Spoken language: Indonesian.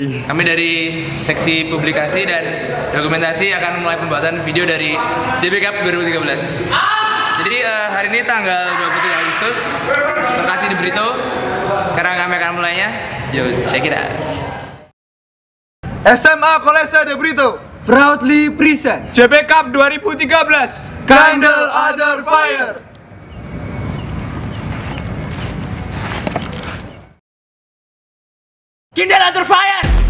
Kami dari seksi publikasi dan dokumentasi akan mulai pembuatan video dari JB Cup 2013. Jadi hari ini tanggal 23 Agustus, lokasi di Britto. Sekarang kami akan mulainya. Yo, check it out. SMA Kolese de Britto proudly present JB Cup 2013 KINDLE Under Fire. KINDLE Under Fire.